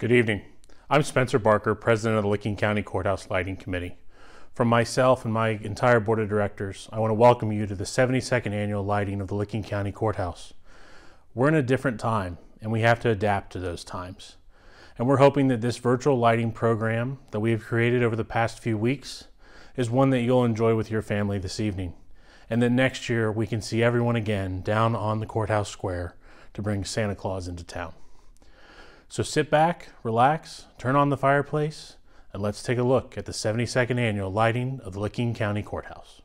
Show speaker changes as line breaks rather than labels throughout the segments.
Good evening. I'm Spencer Barker, President of the Licking County Courthouse Lighting Committee. From myself and my entire Board of Directors, I want to welcome you to the 72nd Annual Lighting of the Licking County Courthouse. We're in a different time, and we have to adapt to those times. And we're hoping that this virtual lighting program that we have created over the past few weeks is one that you'll enjoy with your family this evening, and that next year we can see everyone again down on the courthouse square to bring Santa Claus into town. So sit back, relax, turn on the fireplace, and let's take a look at the 72nd Annual Lighting of the Licking County Courthouse.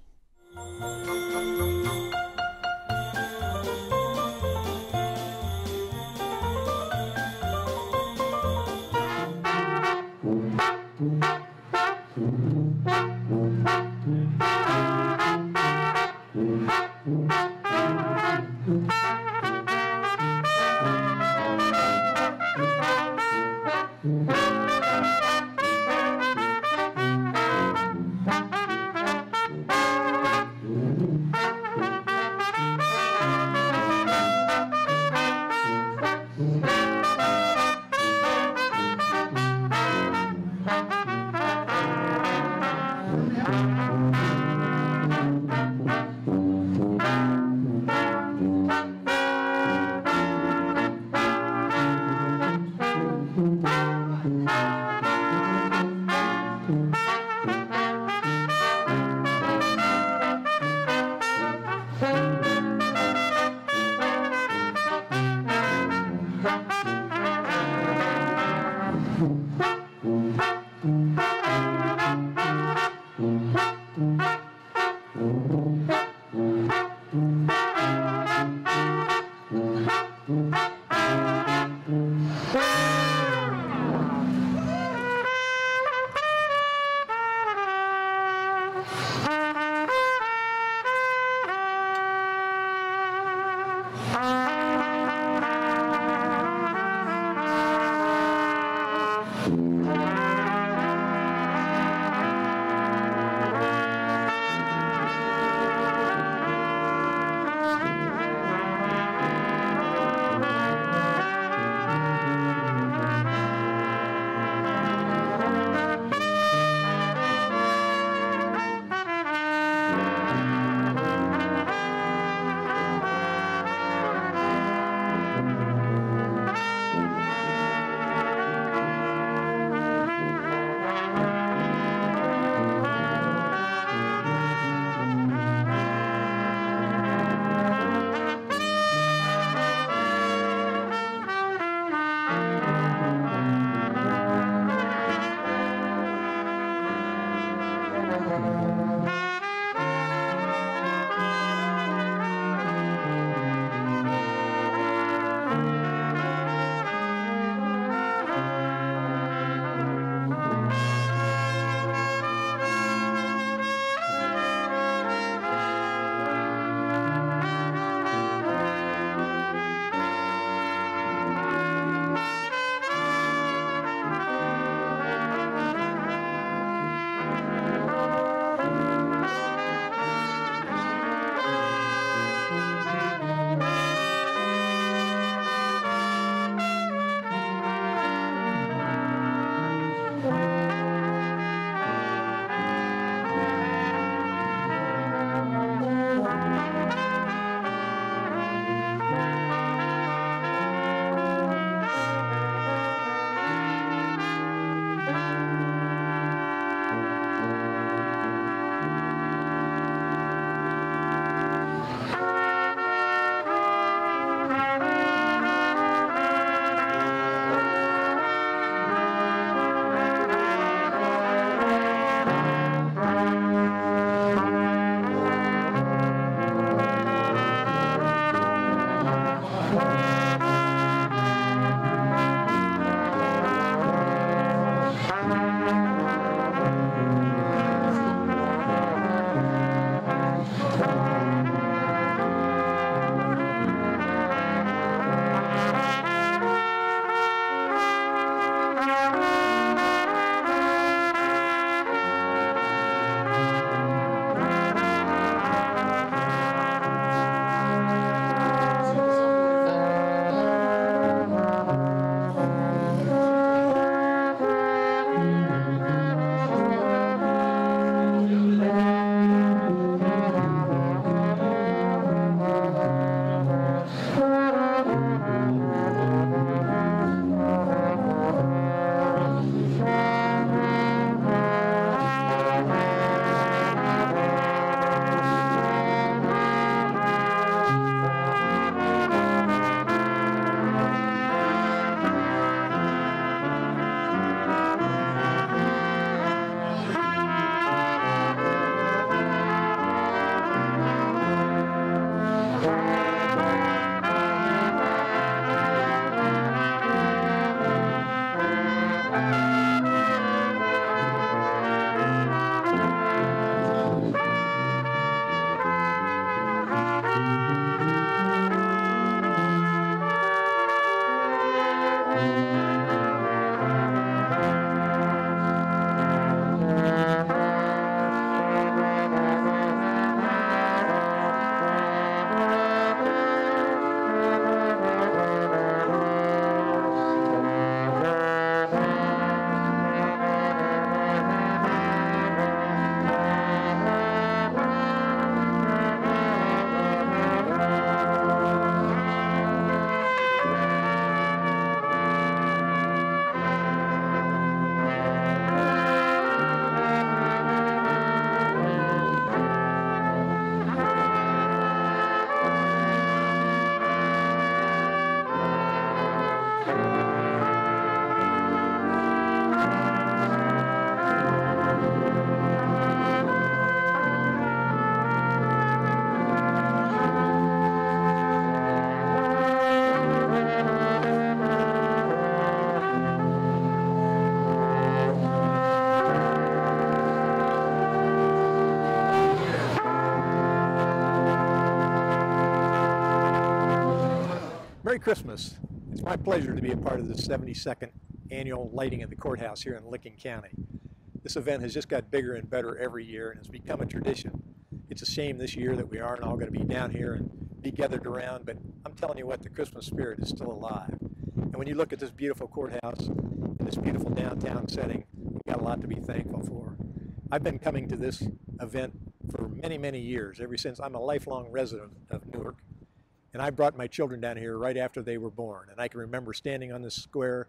Merry Christmas. It's my pleasure to be a part of the 72nd annual lighting of the courthouse here in Licking County. This event has just got bigger and better every year and has become a tradition. It's a shame this year that we aren't all going to be down here and be gathered around, but I'm telling you what, the Christmas spirit is still alive. And when you look at this beautiful courthouse in this beautiful downtown setting, we've got a lot to be thankful for. I've been coming to this event for many, many years, ever since I'm a lifelong resident of Newark. And I brought my children down here right after they were born. And I can remember standing on this square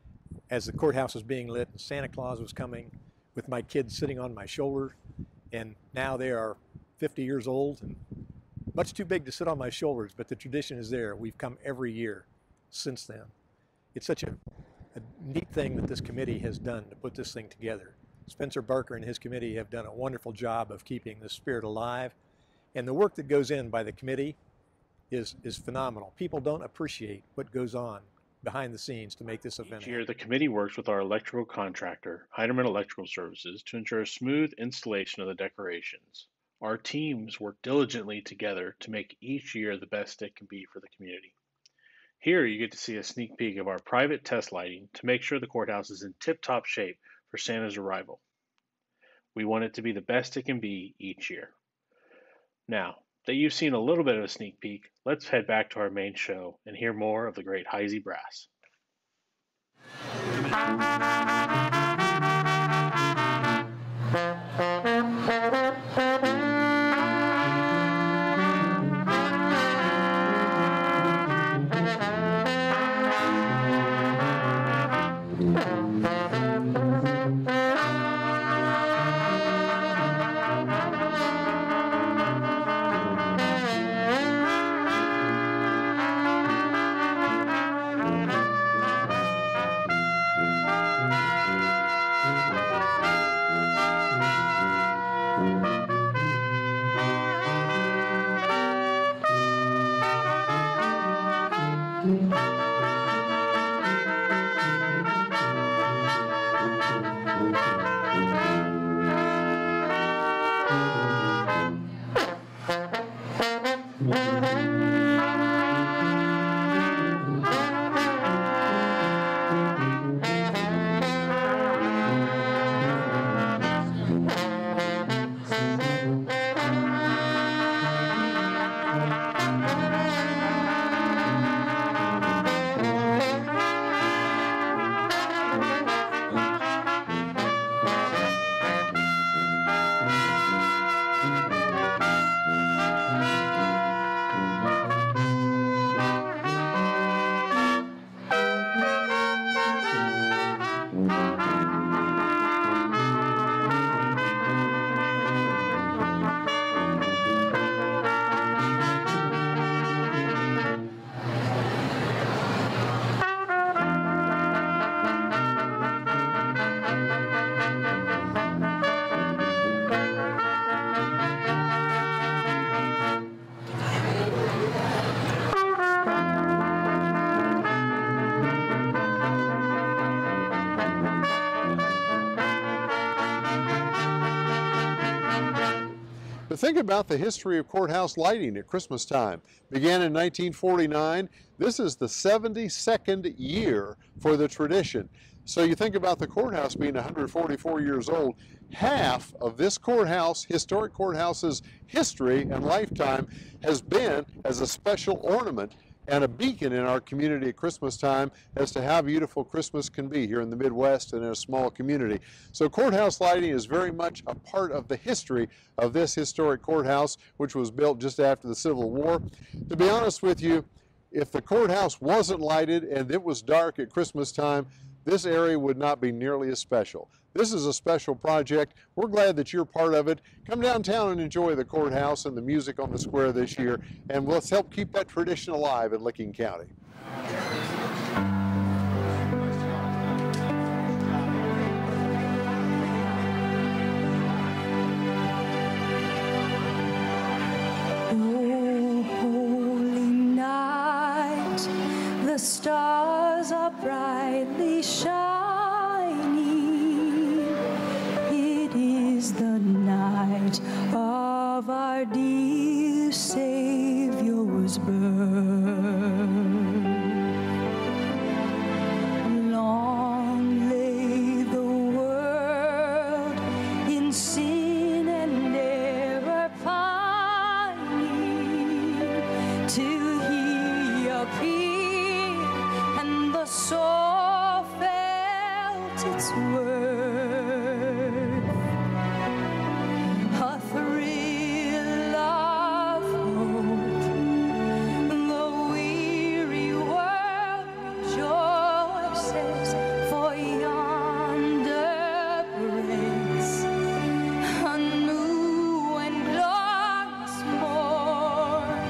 as the courthouse was being lit and Santa Claus was coming with my kids sitting on my shoulder. And now they are 50 years old and much too big to sit on my shoulders, but the tradition is there. We've come every year since then. It's such a neat thing that this committee has done to put this thing together. Spencer Barker and his committee have done a wonderful job of keeping the spirit alive. And the work that goes in by the committee is phenomenal. People don't appreciate what goes on behind the scenes to make this event
Each year, the committee works with our electrical contractor, Heiderman Electrical Services, to ensure a smooth installation of the decorations. Our teams work diligently together to make each year the best it can be for the community. Here, you get to see a sneak peek of our private test lighting to make sure the courthouse is in tip-top shape for Santa's arrival. We want it to be the best it can be each year. Now, that you've seen a little bit of a sneak peek, let's head back to our main show and hear more of the great Heisey Brass.
But think about the history of courthouse lighting at Christmas time. Began in 1949. This is the 72nd year for the tradition. So you think about the courthouse being 144 years old. Half of this courthouse, historic courthouse's history and lifetime has been as a special ornament and a beacon in our community at Christmas time as to how beautiful Christmas can be here in the Midwest and in a small community. So courthouse lighting is very much a part of the history of this historic courthouse, which was built just after the Civil War. To be honest with you, if the courthouse wasn't lighted and it was dark at Christmas time, this area would not be nearly as special. This is a special project. We're glad that you're part of it. Come downtown and enjoy the courthouse and the music on the square this year, and let's help keep that tradition alive in Licking County.
Oh, holy night, the stars are brightly shining. It is the night of our dear Savior's birth. Long lay the world in sin and error pining, till he appeared and the soul felt its worth. A thrill of hope, the weary world rejoices, for yonder breaks a new and glorious morn.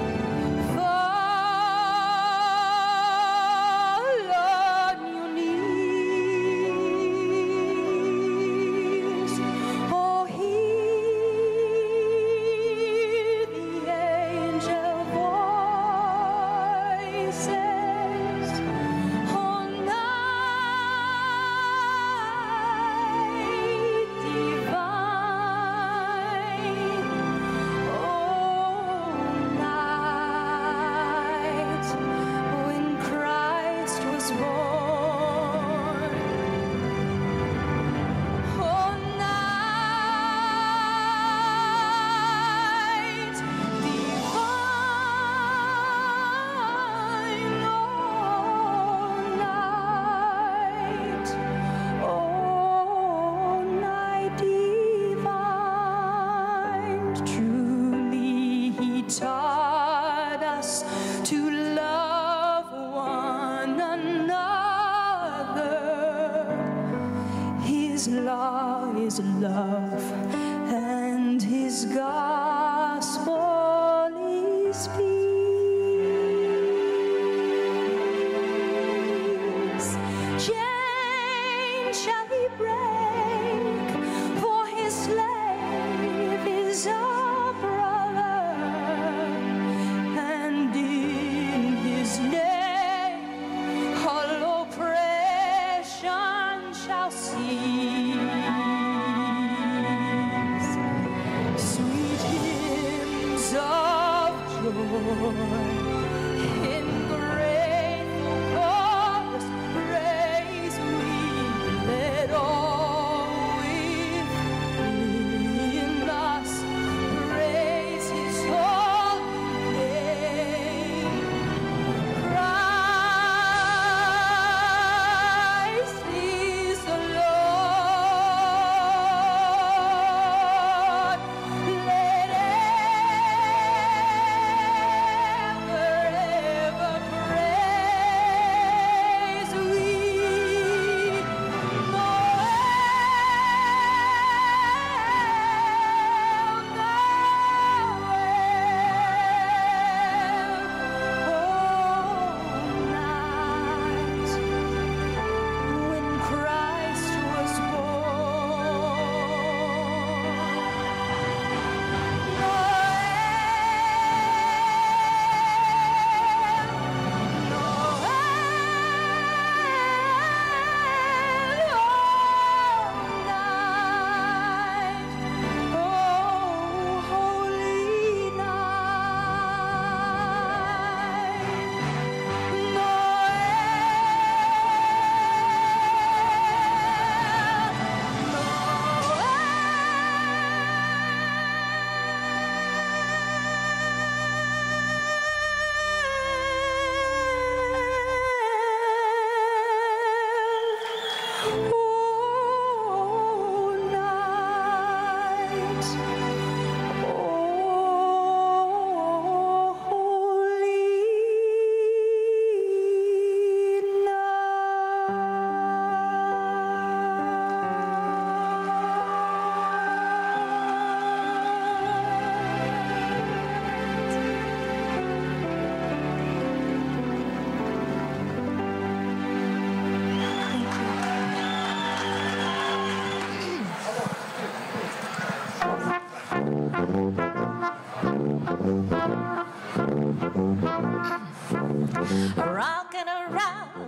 Fall on your knees, oh, hear the angel voices. Oh, night divine, oh, night when Christ was born. Oh, night divine, oh, night divine. Truly he taught us to love one another. His law is love, and his gospel is peace. Chains shall he break, for his slave is a brother, and in his name all oppression shall cease. Sweet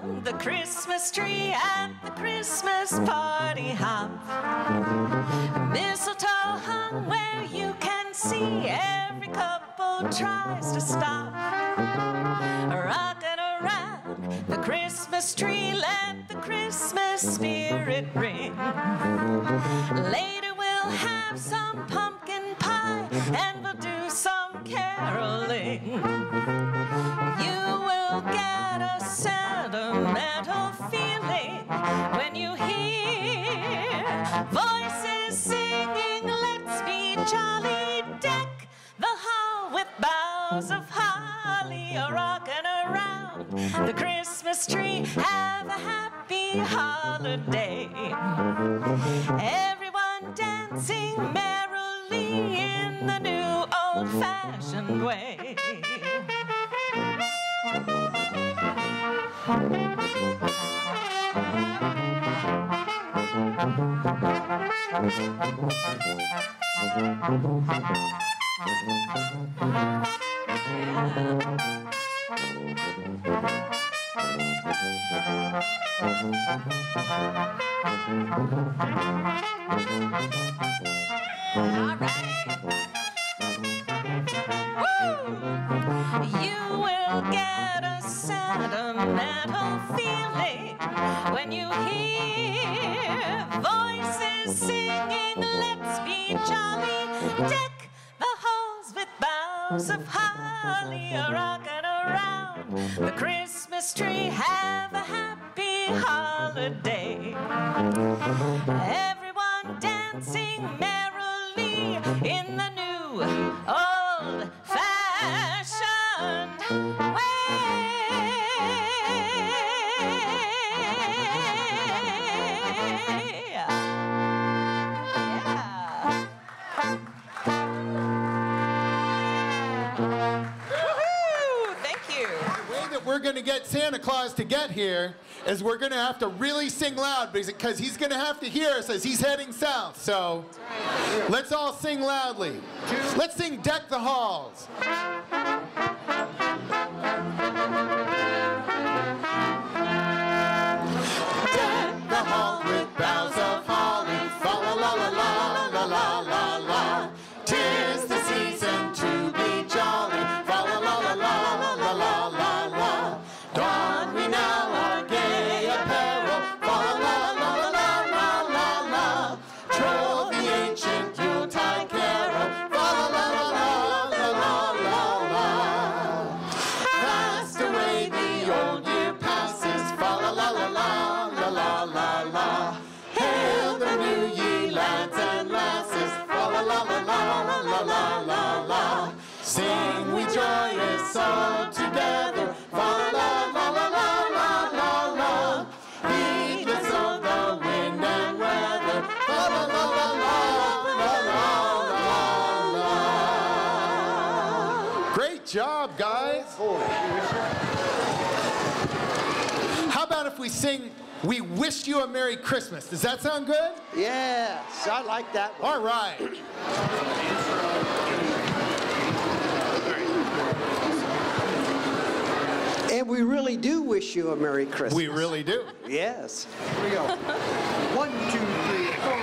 around the Christmas tree at the Christmas party hop. Mistletoe hung where you can see, every couple tries to stop. Rocking around the Christmas tree, let the Christmas spirit ring. Later we'll have some pumpkin pie and we'll do some caroling. You will get a sentimental feeling when you hear voices singing, let's be jolly, deck the hall with boughs of holly, rocking around the Christmas tree, have a happy holiday. Everyone dancing merrily in the new old-fashioned way. All right. Woo! You will get a sentimental feeling when you hear voices singing, let's be jolly, deck the halls with boughs of holly, rocking around the Christmas tree, have a happy holiday. Everyone dancing merrily in the new old-fashioned way.
We're going to get Santa Claus to get here is we're going to have to really sing loud because he's going to have to hear us as he's heading south. So let's all sing loudly. Let's sing Deck the Halls. Deck the hall with boughs of holly, fa la la la la la la la la. 'Tis the season to be jolly, fa la la la la la la la la. Don we now our gay apparel, fa la la la la la la la. Troll the ancient Yuletide carol, fa la la la la la la la. Fast away the old year passes, fa la la la la la la la la. Hail the new ye lads and lasses, fa la la la la la la la la. Sing we joyous all together, fa la la la la la la la. Heedless of the wind and weather, fa la la la la la la la. Great job, guys. How about if we sing "We Wish You a Merry Christmas"? Does that sound good?
Yes, I like that one.
All right.
And we really do wish you a Merry Christmas.
We really do.
Yes. Here we go. 1, 2, 3, 4.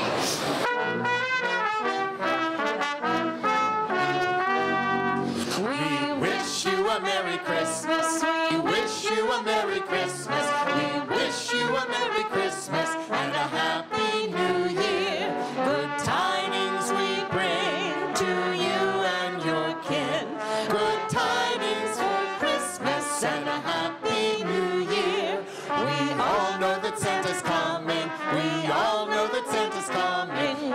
We wish you a Merry Christmas. We wish you a Merry Christmas. We wish you a Merry Christmas and a Happy New Year. Good tidings we bring to you and your kin. Good tidings for Christmas and a Happy New Year. We all know that Santa's coming. We all know that Santa's coming.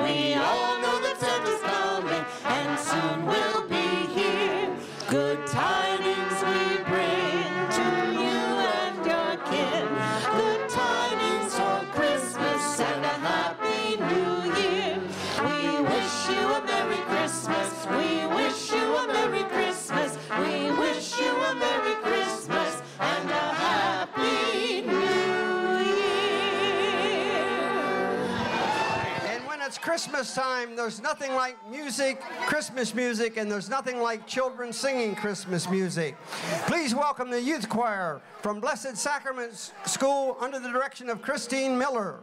it's Christmas time. There's nothing like music, Christmas music, and there's nothing like children singing Christmas music. Please welcome the youth choir from Blessed Sacrament School under the direction of Christine Miller.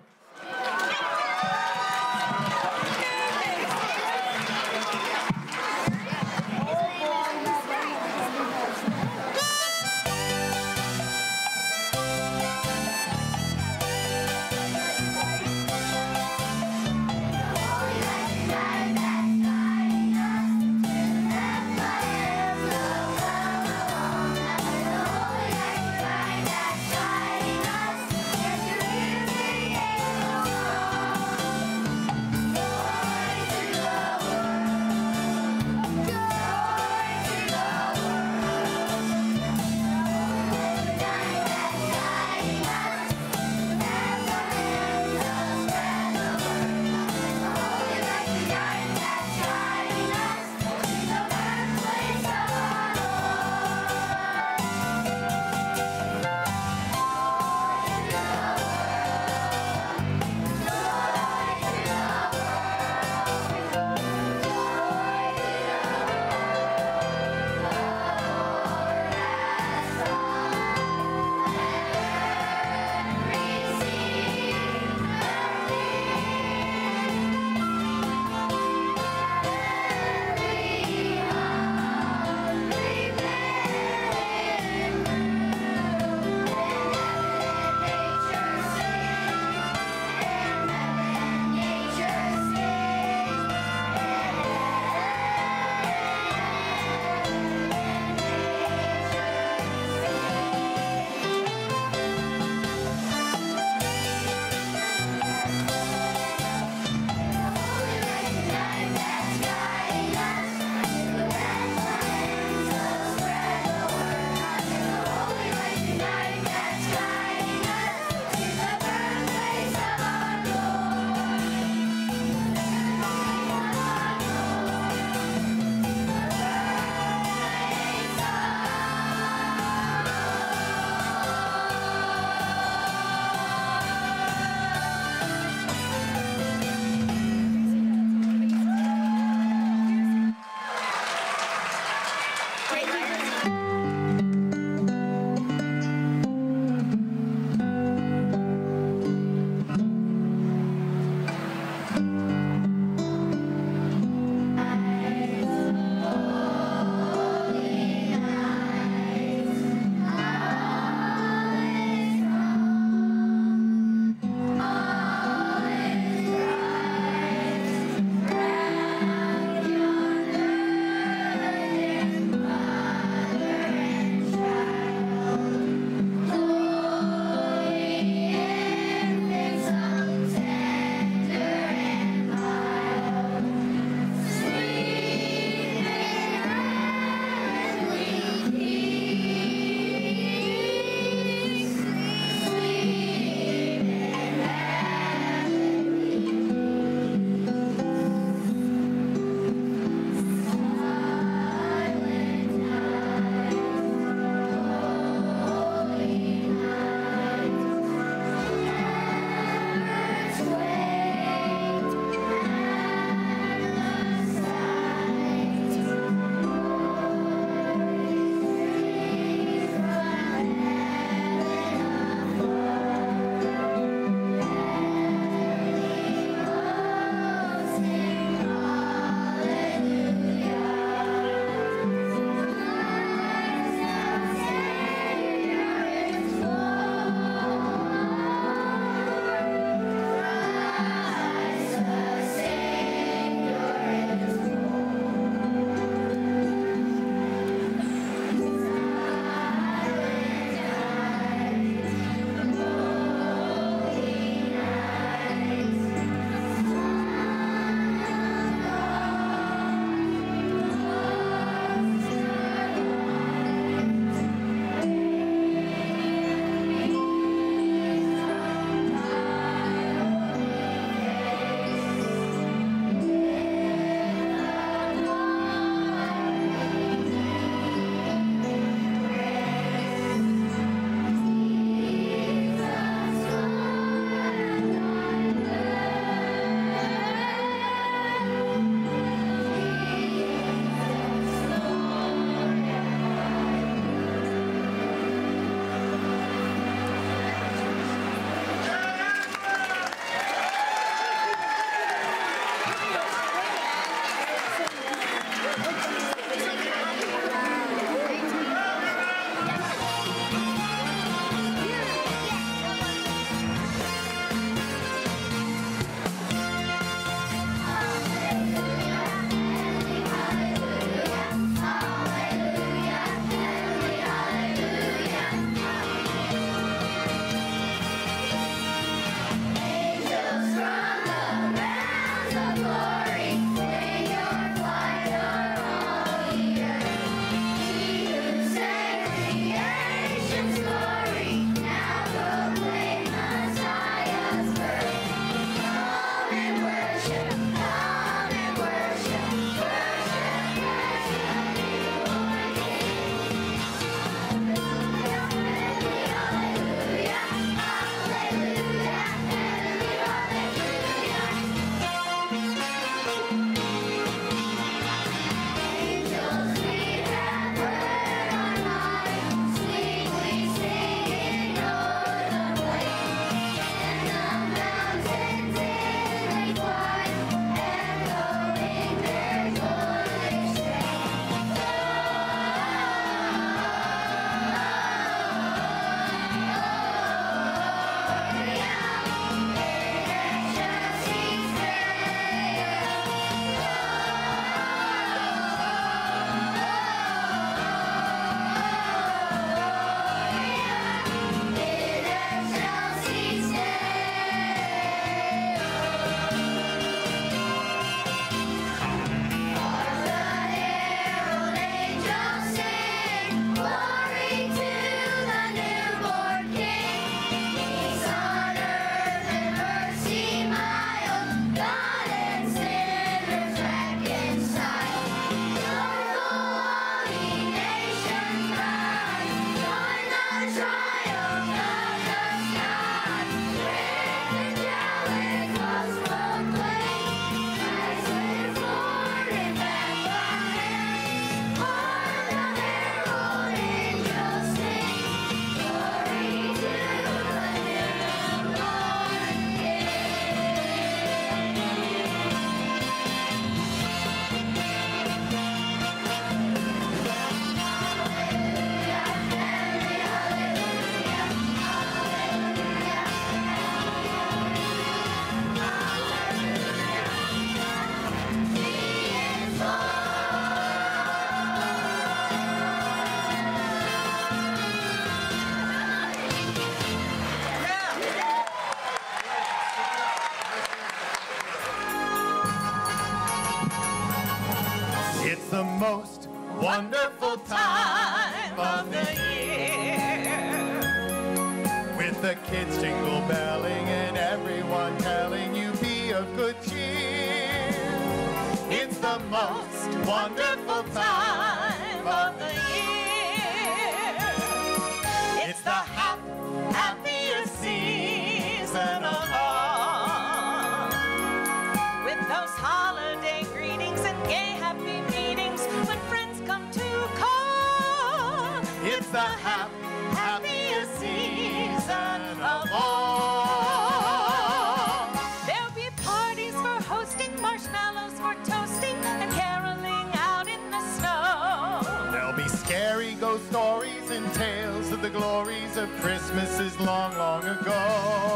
most wonderful time of the year. With the kids jingle belling and everyone telling you be of good cheer. It's the most wonderful time of the year. It's the happiest season of all.
With those holiday greetings and gay happy meetings when friends come to call.
It's the happiest season of all.
There'll be parties for hosting, marshmallows for toasting, and caroling out in the snow.
There'll be scary ghost stories and tales of the glories of Christmases long, long ago.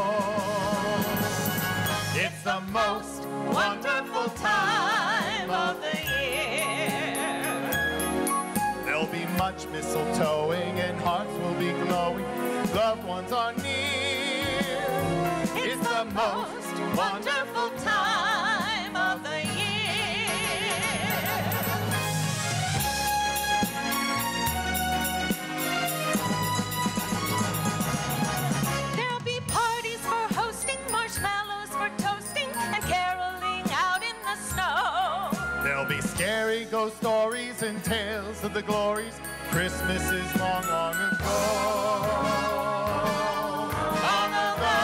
It's the most wonderful time of the year. There'll be much mistletoeing and hearts will be glowing. Loved ones are near. It's the most wonderful time of the year.
There'll be parties for hosting, marshmallows for toasting, and caroling out in the snow.
There'll be scary ghost stories and tales of the glories Christmases long, long ago. Long ago.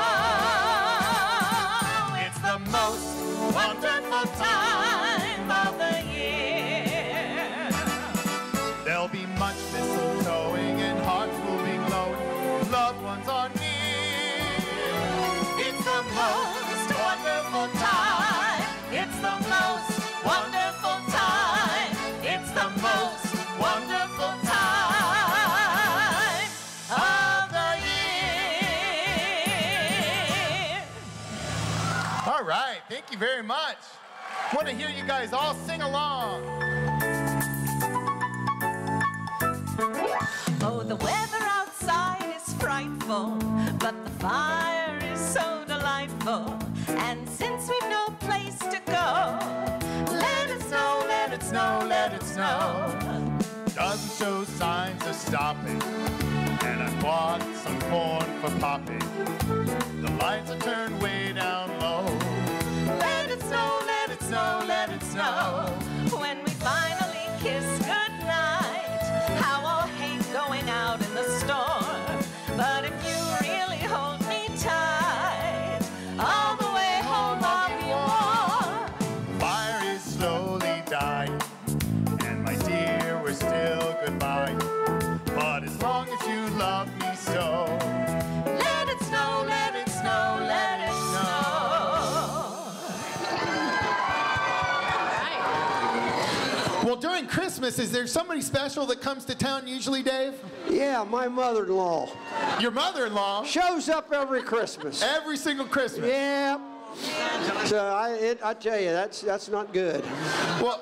It's the most wonderful time of the year. There'll be much mistletoeing and hearts will be glowing. Loved ones are near. It's the most wonderful time. It's the most wonderful time. It's the most wonderful time of the year. All right, thank you very much. Want to hear you guys all sing along.
Oh, the weather outside is frightful, but the fire is so delightful. And since we've no place to go, let it snow, let it snow, let it snow.
Doesn't show signs of stopping, and I bought some corn for popping. The lights are turned way down low.
Let it snow, let it snow, let it snow. When we finally kiss goodnight, how I'll hate going out in the storm. But if you really hold me tight, all the way home I'll be warm.
Fire is slowly dying, and my dear, we're still goodbye. But as long as you love me so,
Let it snow, let it snow, let it snow.
well, during Christmas, is there somebody special that comes to town usually, Dave?
Yeah, my mother-in-law
Your mother-in-law?
shows up every Christmas.
Every single Christmas?
Yeah. So I tell you, that's not good.
Well,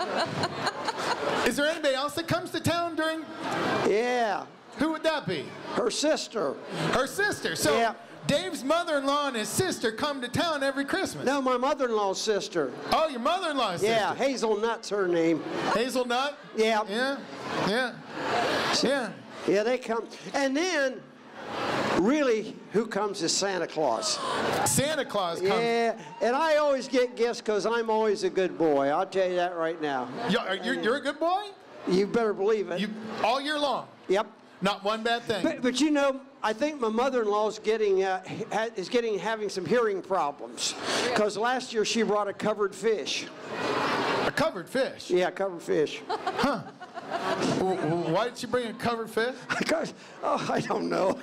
is there anybody else that comes to town during?
Yeah,
Who would that be?
her sister.
Her sister. So
Yeah.
Dave's mother-in-law and his sister come to town every Christmas.
No, my mother-in-law's sister.
Oh, your mother-in-law's
Yeah,
sister.
Hazelnut's her name.
Hazelnut?
Yeah.
Yeah. Yeah. Yeah.
Yeah, they come. And then, really, who comes is Santa Claus.
Santa Claus comes.
Yeah, and I always get gifts because I'm always a good boy. I'll tell you that right now.
You're a good boy?
You better believe it.
You all year long.
Yep.
Not one bad thing.
But you know, I think my mother-in-law's having some hearing problems because last year she brought a covered fish.
A covered fish?
Yeah, covered fish.
Huh. Why did she bring a covered fish?
Because, oh, I don't know.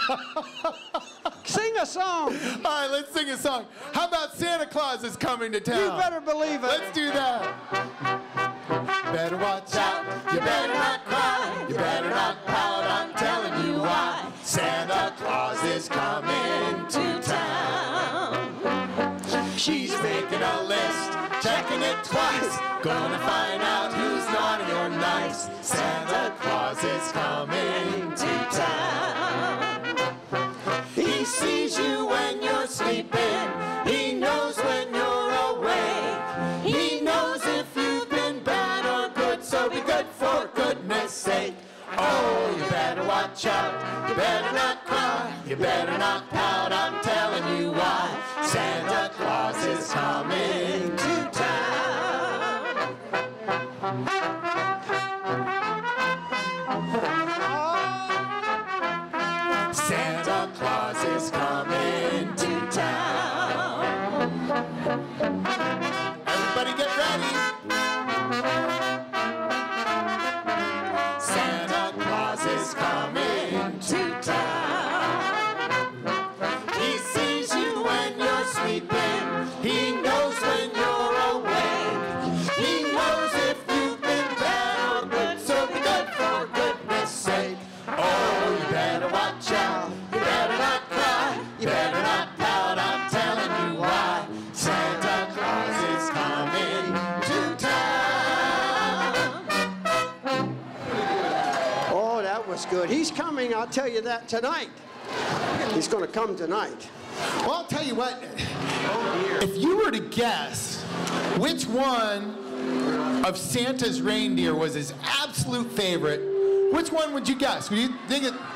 Sing a song.
All right, let's sing a song. How about Santa Claus is coming to town?
You better believe it.
Let's do that. Better watch out. You better not cry. You better not pout. I'm telling you why. Santa Claus is coming to town. She's making a list, checking it twice. Gonna find out who's naughty or nice. Santa Claus is coming to town. He sees you when you're sleeping. He knows when you're awake. He knows if you've been bad or good. You better not pout, I'm telling you why. Santa Claus is coming to town. Santa Claus is coming to town. Everybody get ready. Santa Claus is coming to town. He sees you when you're sleeping. He knows when you're awake. He knows if you've been bad or good, so be good for goodness sake. Oh, you better watch out. You better not cry. You better not pout. I'm telling you why. Santa Claus is coming to town.
Oh, that was good. He's coming, I'll tell you that tonight. He's going to come tonight.
Well, I'll tell you what. If you were to guess which one of Santa's reindeer was his absolute favorite, which one would you guess? Would you think it?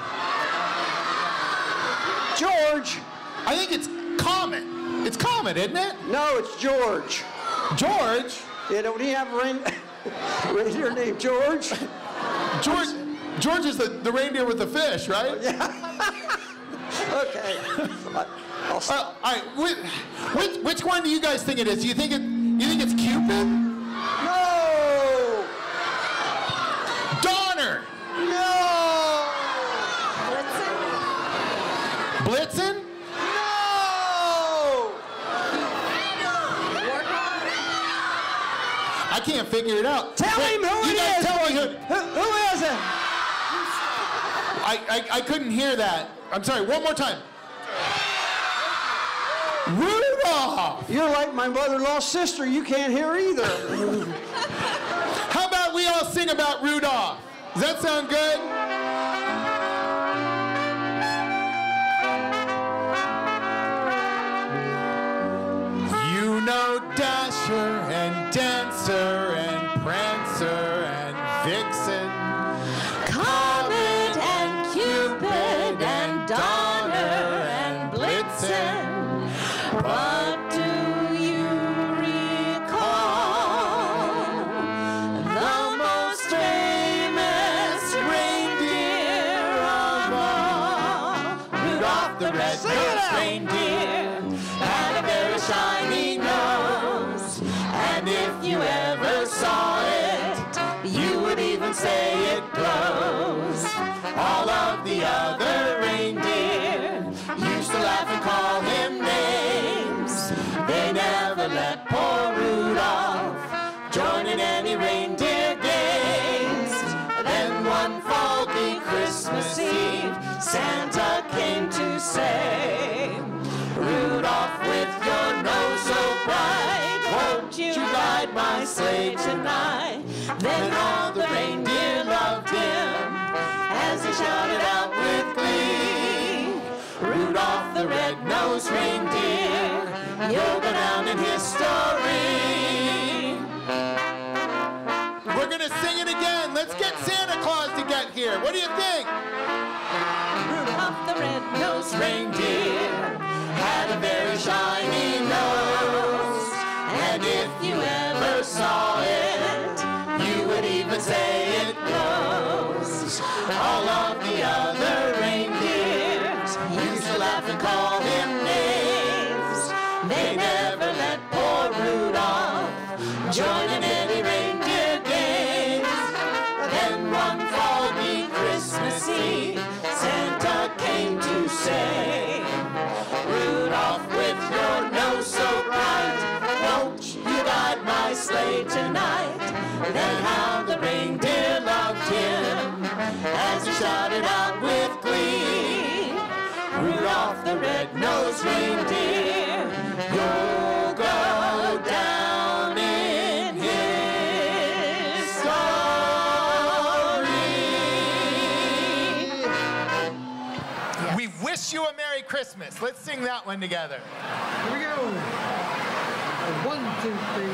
George.
I think it's Comet. It's Comet, isn't it?
No, it's George.
George?
Yeah, don't he have a reindeer named George?
George is the reindeer with the fish, right?
Okay. I'll stop.
All right. Which one do you guys think it is? Do you think it's Cupid?
No!
Donner.
No!
Blitzen?
No!
I can't figure it out.
Tell him who
you
it
guys
is.
Tell me
Who is it?
I couldn't hear that. I'm sorry. One more time. Rudolph.
You're like my mother-in-law's sister. You can't hear either.
How about we all sing about Rudolph? Does that sound good? You know Dasher and Dancer and Prancer and Vixen,
Comet and Cupid and Donner and Blitzen. But do you recall the most famous reindeer of all? Rudolph the red-nosed reindeer had a very shiny nose, and if you ever saw it, you would even say it glows. All of the other reindeer used to laugh and call him names. They never let poor Rudolph join in any reindeer games. Then one foggy Christmas Eve, Santa came to say, Rudolph, with your nose so bright, won't you ride my sleigh tonight? Then all the reindeer loved him as he shouted out with glee, Rudolph the red-nosed reindeer, you'll go down in history.
We're going to sing it again. Let's get Santa Claus to get here. What do you think?
Rudolph the red-nosed reindeer had a very shiny nose, and if you ever saw it, you would even say it glows. All of the other reindeers used to laugh and call him names. They never let poor Rudolph join in any reindeer games. Then one foggy Christmas Eve, Santa came to say, Rudolph, with your nose so bright, won't you guide my sleigh tonight? Then how the reindeer loved him as he shouted out with glee, Rudolph the red-nosed reindeer, you'll go down in history.
We wish you a Merry Christmas. Let's sing that one together.
Here we go. 1, 2, 3,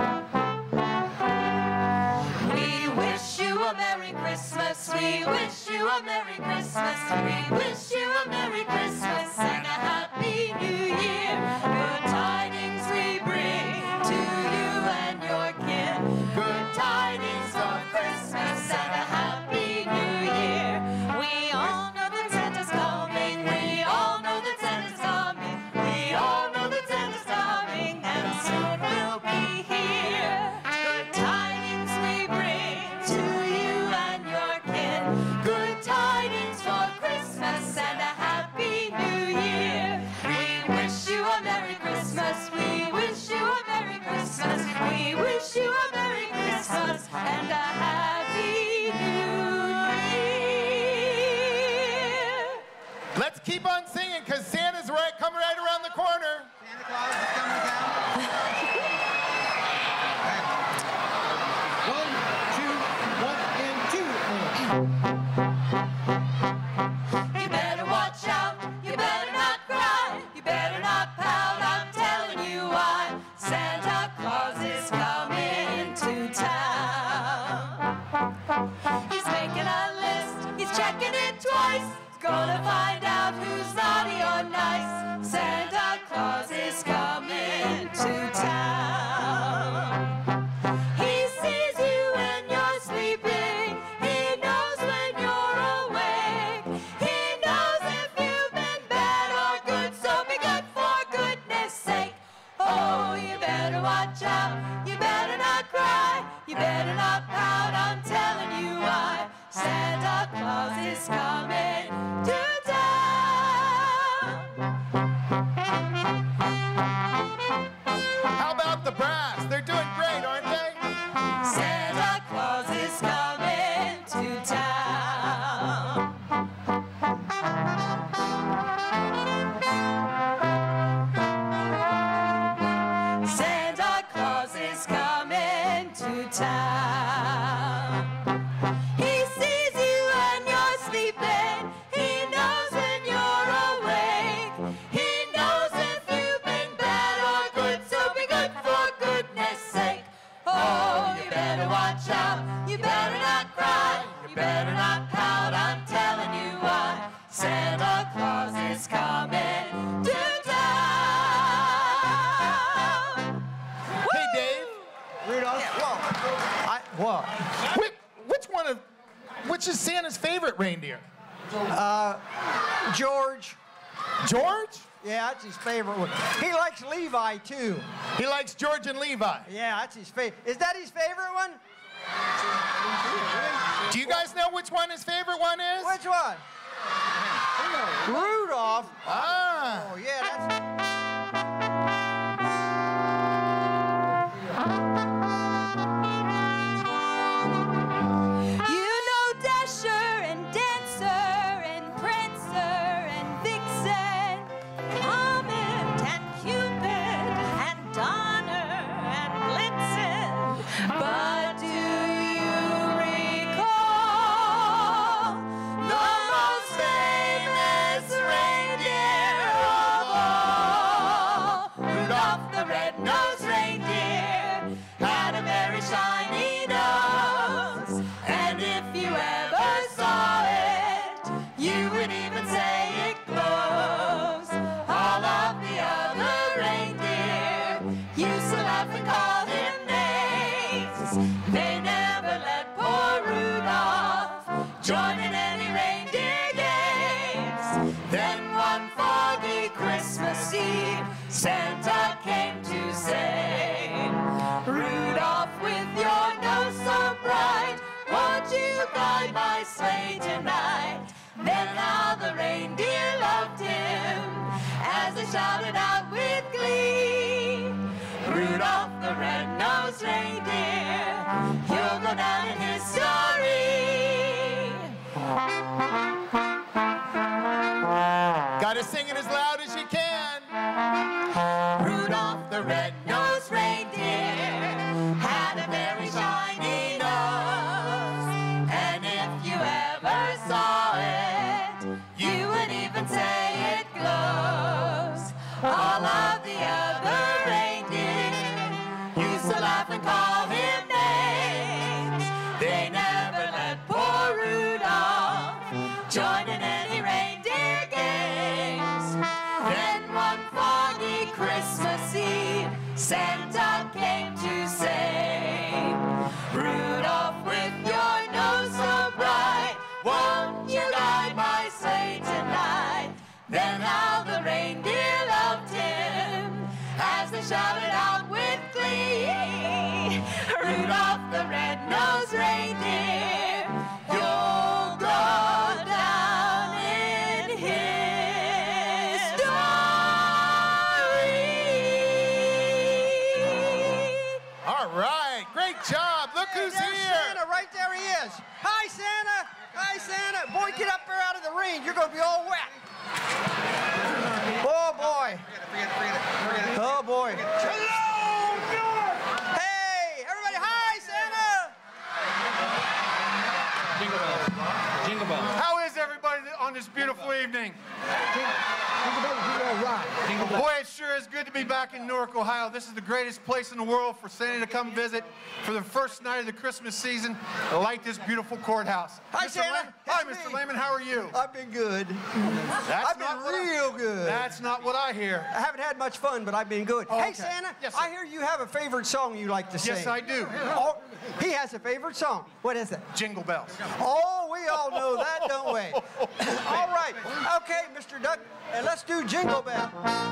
4, 5.
We wish you a Merry Christmas. We wish you a Merry Christmas. We wish you a Merry Christmas and a Happy New Year. Good tidings we bring to you and your kin. Good tidings of Christmas and a Happy New Year. We all know that Santa's coming. We all know that Santa's coming. We all know that Santa's coming, and soon we'll be here. Good tidings we bring to you and your kin. Good tidings for Christmas and a Happy New Year. We wish you a Merry Christmas. We wish you a Merry Christmas. We wish you a Merry Christmas and a Happy New Year.
Let's keep on singing because Santa's coming right around the corner.
Santa Claus is coming down. 1, 2, 1 and 2.
You better watch out, you better not cry, you better not pout, I'm telling you why. Santa Claus is coming to town. He's making a list, he's checking it twice. He's gonna find out who's naughty or nice. Santa Claus is coming to town. He sees you when you're sleeping. He knows when you're awake. He knows if you've been bad or good, so be good for goodness sake. Oh, you better watch out. You better not cry. You better not pout. I'm telling you why. Santa Claus is coming to town.
How about the brass? They're doing great, aren't they?
Santa Claus is coming to town. Santa Claus is coming to town. He sees you when you're sleeping. He knows when you're awake. He knows if you've been bad or good, so be good for goodness sake. Oh, you better watch out. You better not cry. You better not pout. I'm telling you why. Santa Claus is coming to town.
Hey, Dave.
Rudolph. What?
Which is Santa's favorite reindeer?
George.
George?
Yeah, that's his favorite one. He likes Levi too.
He likes George and Levi.
Yeah, that's his favorite. Is that his favorite one?
Do you guys know which one his favorite one is?
Which one? Rudolph.
Ah.
Oh yeah, that's.
You know Dasher and Dancer and Prancer and Vixen, Comet and Cupid and Donner and Blitzen. But do you recall the most famous reindeer of all? Rudolph the red-nosed reindeer had a very shiny nose, and if you ever saw it, you would even say it glows. All of the other reindeer used to laugh and call him names. They never let poor Rudolph join in any reindeer games. Then one foggy Christmas Eve, Santa came to say, Rudolph, with your nose so bright, won't you guide my sleigh tonight? Then how the reindeer loved him as they shouted out with glee, Rudolph the red-nosed reindeer, you'll go down in history.
Gotta sing it as loud as you can.
Rudolph the red-nosed reindeer had a very shiny nose, and if you ever saw it, you would even say it glows. All of the other reindeer used to laugh and call him names. They never let poor Rudolph join in any reindeer games. Then one foggy Christmas Eve, Santa came to say, Rudolph, with your nose so bright, won't you guide my sleigh tonight? Then how the reindeer loved him as they shouted out with glee, Rudolph the red-nosed reindeer, you'll go down in history.
All right, great job. Look who's
There's
here.
Santa, right there he is. Hi, Santa. Hi, Santa. Boy, get up there out of the rain. You're going to be all wet. Oh, boy. Oh, boy. Hello, hey, everybody. Hi, Santa.
Jingle bells.
How is everybody on this beautiful evening? Boy, it sure is good to be back in Newark, Ohio. This is the greatest place in the world for Santa to come visit for the first night of the Christmas season to light this beautiful courthouse.
Hi,
Mr.
Santa.
Lehman.
It's
Hi,
me.
Mr. Lehman. How are you?
I've been good.
That's
I've been
not what I-
real good.
That's not what I hear.
I haven't had much fun, but I've been good.
Oh,
Hey,
okay.
Santa,
Yes, sir.
I hear you have a favorite song you like to sing.
Yes, I do.
Oh, he has a favorite song. What is it?
Jingle bells.
Oh, we all know that, don't we? All right. Okay, Mr. Duck, and let's do Jingle Bell.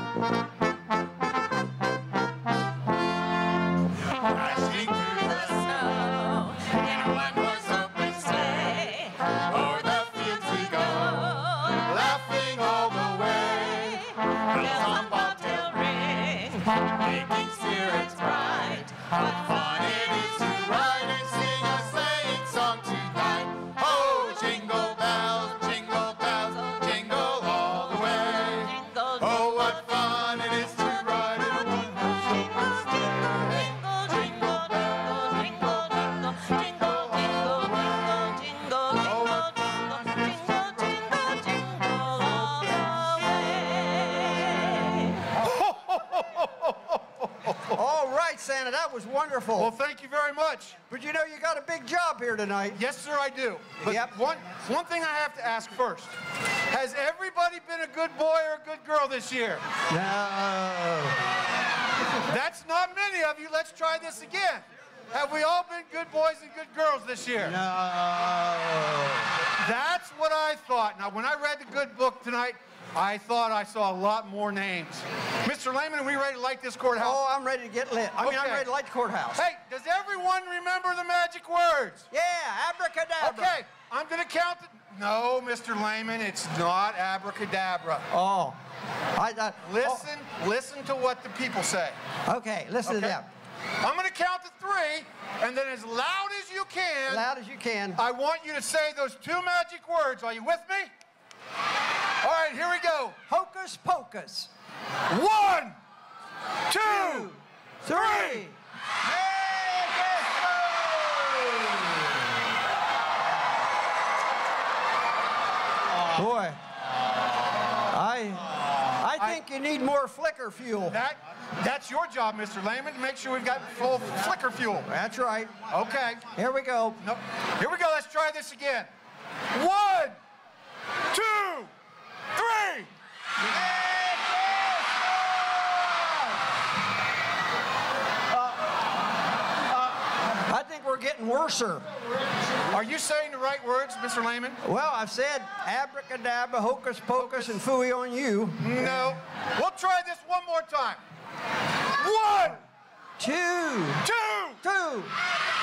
Dashing through
The snow in a one-horse open sleigh, o'er the fields we go,
laughing all the way.
bells on bobtail ring, making spirits bright. What fun it is to
Ride and sing a sleighing song tonight. Oh, jingle bells, jingle all the way.
jingle,
Oh, what fun it is to ride in a one-horse open sleigh.
jingle, jingle, jingle, jingle, jingle, jingle, jingle, jingle, jingle, jingle, jingle, jingle all the way.
All right, Santa, that was wonderful.
Well, thank you very much.
But you know, you got a big job here tonight.
Yes, sir, I do. But
Yep.
one thing I have to ask first. Has everybody been a good boy or a good girl this year?
No.
That's not many of you. Let's try this again. Have we all been good boys and good girls this year?
No.
That's what I thought. Now, when I read the good book tonight, I thought I saw a lot more names. Mr. Lehman, are we ready to light this courthouse?
Oh, I'm ready to get lit. I'm
Okay.
ready to light the courthouse.
Hey, does everyone remember the magic words?
Yeah, abracadabra.
Okay, I'm going to count the... No, Mr. Lehman, it's not abracadabra.
Oh.
Listen to what the people say.
Okay, listen to
Okay.
them.
I'm going to count to 3, and then as loud as you can,
Loud as you can.
I want you to say those 2 magic words. Are you with me? All right, here we go.
Hocus pocus.
1, 2,
3. Boy, I think you need more flicker fuel.
That's your job, Mr. Lehman, to make sure we've got full flicker fuel.
That's right.
Okay.
Here we go.
Nope. Here we go. Let's try this again. 1, 2, 3.
I think we're getting worser.
Are you saying the right words, Mr. Lehman?
Well, I've said abracadabra, hocus pocus, and phooey on you.
No. We'll try this one more time. 1,
2,
2,
2,